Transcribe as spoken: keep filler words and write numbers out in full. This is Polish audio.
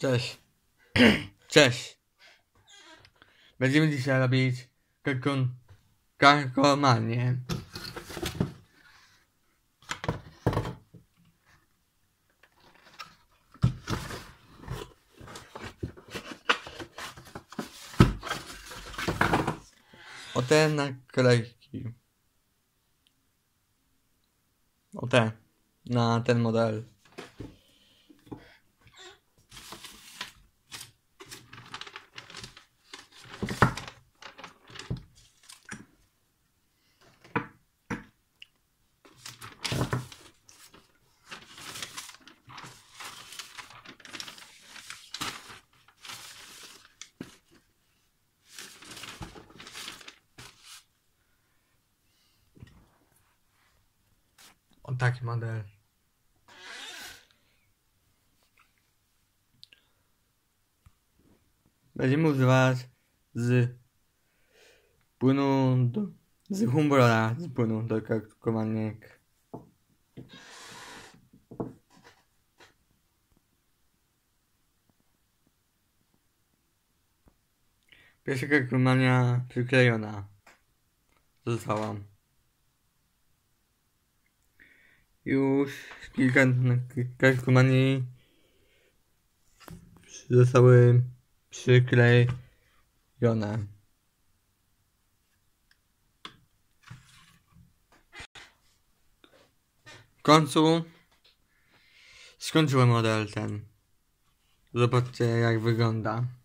Cześć. Cześć. Będziemy dzisiaj robić kakon... karkomanię. O te naklejki. O te. Na ten model. O taki model. Będziemy używać z płynu do, z Humbrora, z płynu do karkomaniek. Pierwsza karkomania przyklejona została. Już kilka karkomanii zostały przyklejone. W końcu skończyłem model ten. Zobaczcie, jak wygląda.